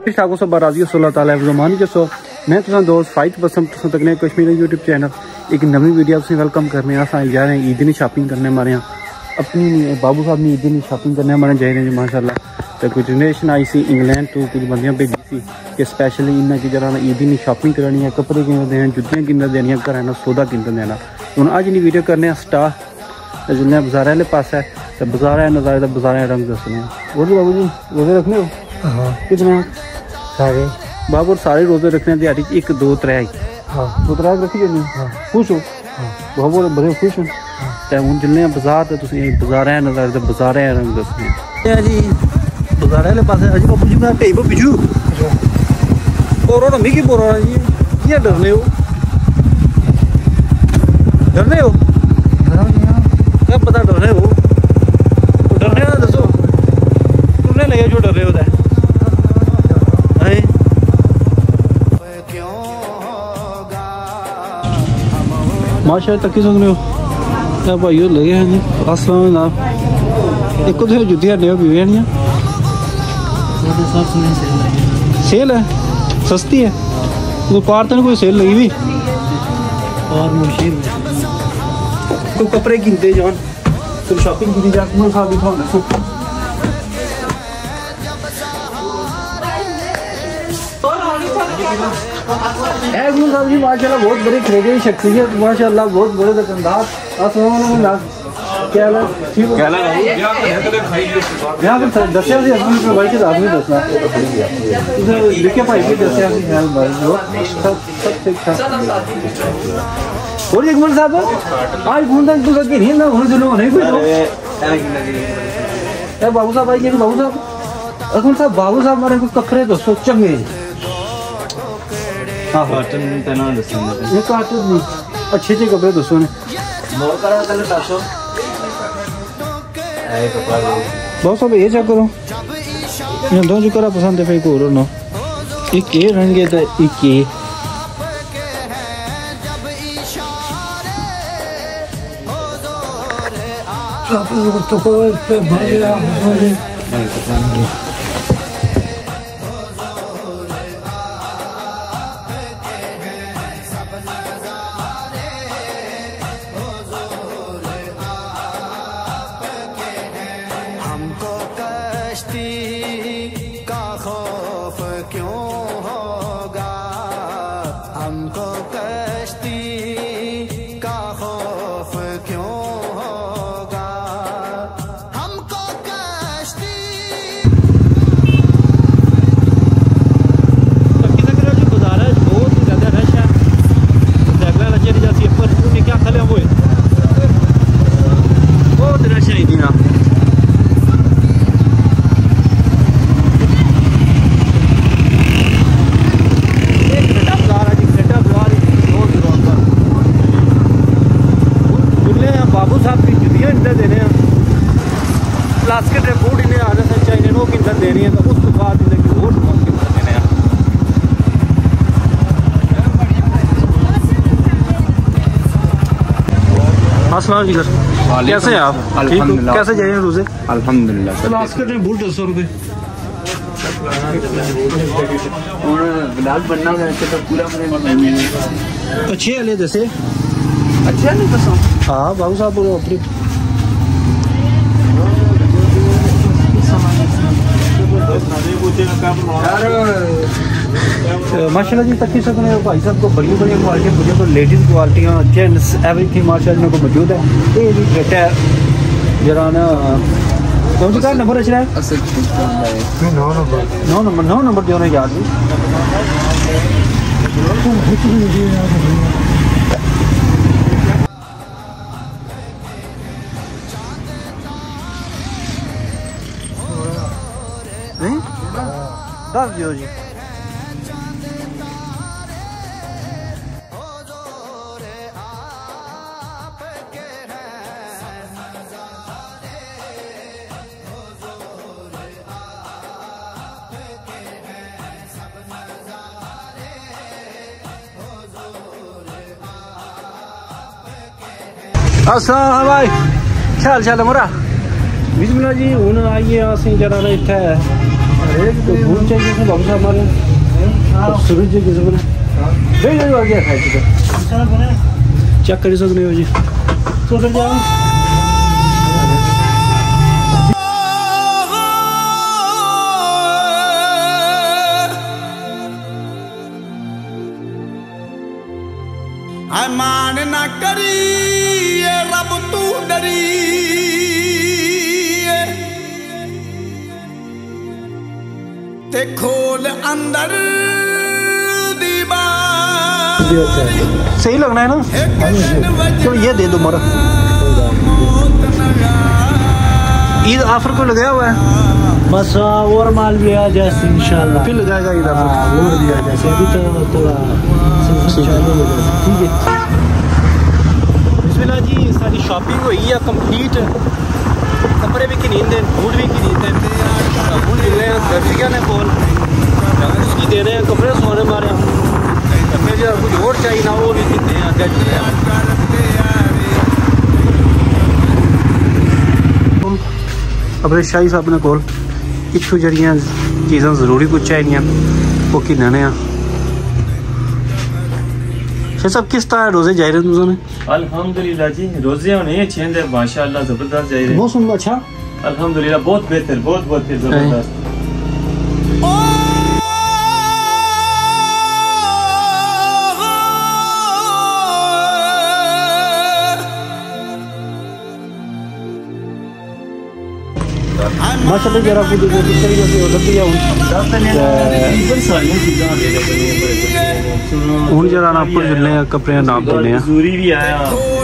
ठाकुर साहब राजी अल्लाह ताला ज़मानी जसो मैं तुसा दोस्त फाइट पसंद तुसा तकने कश्मीर यूट्यूब चैनल एक नवी वीडियो तुम वेलकम करने अस जा रहे हैं ईद की शॉपिंग करने हमारे यहाँ अपनी बाबू साहब ने ईद की शॉपिंग करने हमारे जा रहे हैं माशाल्लाह। तो कुछ जनरेशन आई सी इंग्लैंड तो कुछ बंदियां भेजी सी कि स्पैशली इन्हें की जरा ईद की शॉपिंग करानी है, कपड़े किन्ने देने, जुत्तियां किन्ने देनियां, घर सौदा किन्ने देना। हूँ अज की वीडियो करने स्टार्ट जिन्हें बाजार वाले पास है तो बाजार नज़ारे का बाजार रंग दसने वो बाबू जी रोजे रखने हो कितने सारे बाबू सारे रोजे रखने दिहाड़ी 1 2 3 2 3 रखी जानी खुश हो बाबू बड़े खुश हो। तो हूँ चलने बाजार तो बाजार नज़ारे तो बाजार रंग दसने जी बाजार वाले पास अजी बाबू जी मैं ढेई बिजू बोरो ना मिगी बोरो जी क्या डरने हो क्या पता डरने हो डरने हो दसो तुमने लगे जो डर रहे हो माशा तक सुन रहे हो क्या भाई लगे हैं जी अस्सलाम एक तो जुतियां ने पीवे सेल है सस्ती है तो पार तो कोई सेल लगी हुई और मुश्किल तो कपड़े गिनते जान फिर शॉपिंग की जा साहब भी थाने साहब जी माशाल्लाह बहुत बड़ी खरीदी शख्सियत माशाल्लाह बहुत बड़े दुकानदार। अस्सलाम वालेकुम क्या हाल है ठीक हो यहाँ पर दसिया सी अपने भाई के साथ भी दसना लिखे भाई भी दसिया सी सब ठीक ठाक। और अकमल साहब आज फोन तक तो सके नहीं ना होने चलो नहीं कोई बाबू साहब आई बाबू साहब अकमल साहब बाबू साहब हमारे को कपड़े दोस्तों चंगे कार्टन नहीं अच्छे कपड़े दोस्तों ने बहुत सब ये चेक करो दो जो करा पसंद है फिर को ना एक ये रंग है तो एक ये कैसे हैं आप ठीक हो कैसे जाए रोजे अल्हम्दुलिल्लाह बूट 200 रुपए बनना तो पूरा अच्छे वाले जैसे अच्छे नहीं पसंद हाँ बाबू साहब अपनी माशाल्लाह जी तक सकते भाई साहब को बड़ी बड़ी क्वालिटी मुझे तो लेडीज़ क्वालिटियाँ जेंट्स एवरीथिंग माशाल्लाह को मौजूद है। ये भी बेटा है जरा ना कौन सा नंबर अच्छा है 9 नंबर जो ना याद नहीं दस दियो जी अस्सलाम भाई क्या हाल चाल है मोरा बिस्मिल्लाह जी हूँ आइए असें जरा इत्थै तो भूल चाहिए से बाबू साहब हमारे सूरज जी किसी बने नहीं नहीं आ गया खाए चेक कर सकते हो जी तो कर जाओ मान ना करी रब तू डरी ते खोल अंदर सही लगना है ना तो ये दे दो मारा ईद ऑफर को लगाया हुआ है बस और माल भी आ जैसे इंशाल्लाह फिर लगाएगा ईद ऑफर और भी आ जैसे अभी तो थोड़ा ठीक है बिस्मिल्लाह जी सारी शॉपिंग हुई है कंप्लीट कपड़े भी खरीदे बूट भी खरीदे बूट मिल रहे हैं दर्जिया ने बोल उसकी दे रहे हैं कपड़े सोने मारे फिर जो कुछ और चाहिए ना वो भी खरीदते हैं अपने शाही साहब ने कोल इतों जड़ियाँ चीज़ां जरूरी कुछ चाहिए वो किन्ने सब किस तरह रोजे जा रहे हैं तुमने अल्हम्दुलिल्लाह जी रोजे होने अच्छे हैं माशाअल्लाह जबरदस्त जा रहे हैं मौसम अच्छा अल्हम्दुलिल्लाह बहुत बेहतर बहुत जबरदस्त माशाल्लाह जरा आपको देखो किस तरीके से लग गया हूँ जरा ना आपको जुलने कपड़े नाप देने हैं जरूरी भी आया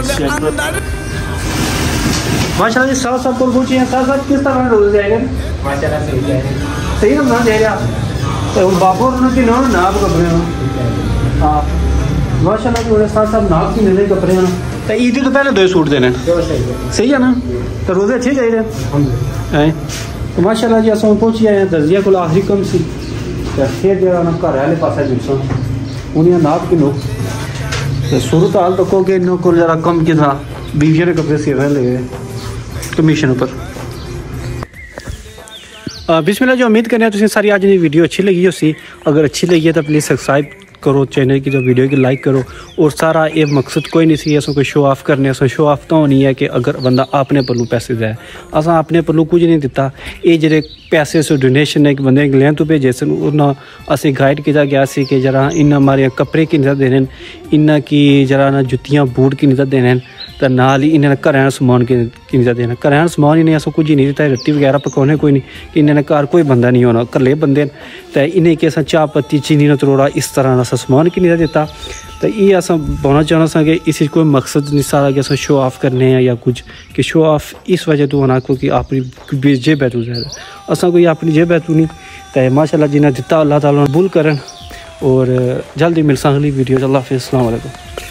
माशाल्लाह जी साथ साथ को पूछिए साथ साथ किस तरह रोज जाएगा माशाल्लाह सही ना जाए रहा तो बाबू की ना नाप कपड़े हाँ माशाल्लाह जी साथ साथ नाप की नहीं कपड़े ना तो ईद तो पहले 2 सूट देने सही है ना तो रोजे अच्छे चाहिए तो माशाल्लाह जी अस पहुंची आए दर्जिया को आखिरी कम सी फिर जो घर वाले पास जिसों उन्हें नाप किनो तो सूरत हाल तको कि इन को जरा कम कि था बीवियों ने कपड़े सिर लगे कमीशन पर बिस्मिल्लाह जो उम्मीद करने तुम सारी अज की वीडियो अच्छी लगी उसी अगर अच्छी लगी है तो प्लीज़ सब्सक्राइब करो चैनल की जो वीडियो की लाइक करो और सारा ये मकसद कोई नहीं सी असों कोई शो ऑफ करने असों शो ऑफ तो होनी है कि अगर बंदा अपने पल्लू पैसे दे असा अपने पल्लू कुछ नहीं दिता ये जो पैसे से डोनेशन है कि बंदे इंग्लैंड तो भेजे सन उन्हें असें गाइड किया गया सी कि जरा इन हमारे कपड़े की नहीं देने इन्ना की जरा ना जुत्तियाँ बूट की नहीं देने तो नाल ही इन्हें घर समान की नहीं देना घर समान ही नहीं असो कुछ नहीं दिता रोटी वगैरह पकाने कोई नहीं कि इन्हें घर कोई बंदा नहीं होना कल्ले बंदे तो इन्हें कि अस चाह पत्ती चीनी ना तरोड़ा इस तरह का समान की नहीं दिता तो ये अस बोलना चाहना सा कि इस कोई मकसद नहीं सारा कि अस शो ऑफ करने हैं या कुछ कि शो ऑफ इस वजह तो होना क्योंकि अपनी जेब बैतू ज्यादा असा कोई अपनी जेब बैतू नहीं तो माशाल्लाह जिन्हें दिता अल्लाह ताला कबूल करन और जल्दी मिलसा अगली वीडियो अल्लाह हाफिज़ अस्सलाम वालेकुम।